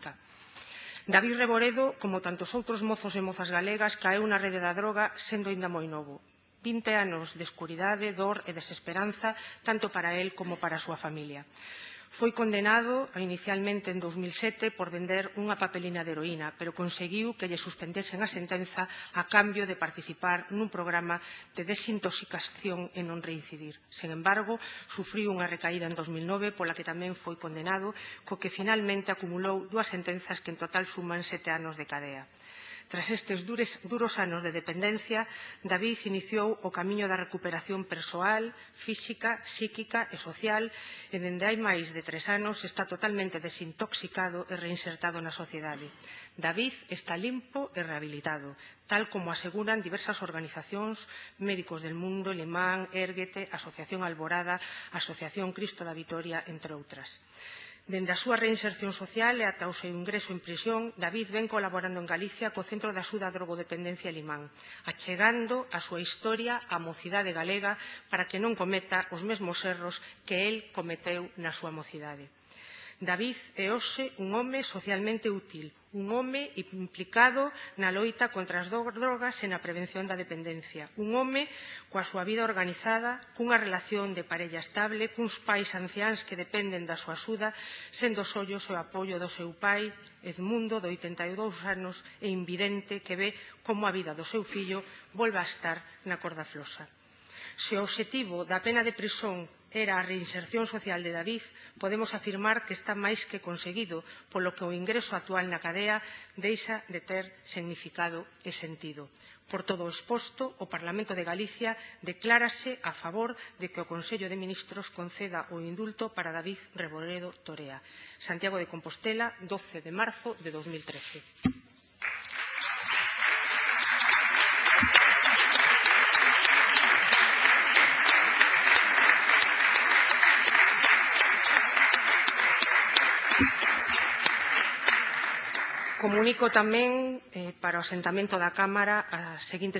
África. David Reboredo, como tantos outros mozos e mozas galegas, caeu na rede da droga sendo aínda moi novo. 20 anos de escuridade, dor e desesperanza, tanto para el como para a súa familia. Foi condenado inicialmente en 2007 por vender unha papelina de heroína, pero conseguiu que lle suspendesen a sentenza a cambio de participar nun programa de desintoxicación e non reincidir. Sen embargo, sufriu unha recaída en 2009 pola que tamén foi condenado, co que finalmente acumulou 2 sentenzas que en total suman 7 anos de cadea. Tras estes duros anos de dependencia, David iniciou o camiño da recuperación persoal, física, psíquica e social e dende hai máis de 3 anos está totalmente desintoxicado e reinsertado na sociedade. David está limpo e rehabilitado, tal como aseguran diversas organizacións, Médicos del Mundo, Limán, Érguete, Asociación Alborada, Asociación Cristo da Vitoria, entre outras. Dende a súa reinserción social e ata o seu ingreso en prisión, David ven colaborando en Galicia co Centro de Axuda á Drogodependencia Limán, achegando a súa historia á mocidade galega para que non cometa os mesmos erros que el cometeu na súa mocidade. David é hoxe un home socialmente útil, un home implicado na loita contra as drogas e na prevención da dependencia, un home coa súa vida organizada, cunha relación de parella estable, cuns pais anciáns que dependen da súa axuda, sendo os ollos e o apoio do seu pai, Edmundo, de 82 anos, e invidente, que ve como a vida do seu fillo volve a estar na corda floxa. Se o obxectivo da pena de prisión era a reinserción social de David, podemos afirmar que está máis que conseguido, polo que o ingreso actual na cadea deixa de ter significado e sentido. Por todo o exposto, o Parlamento de Galicia declárase a favor de que o Consello de Ministros conceda o indulto para David Reboredo Torea. Santiago de Compostela, 12 de marzo de 2013. Comunico tamén para o asentamento da Cámara as seguintes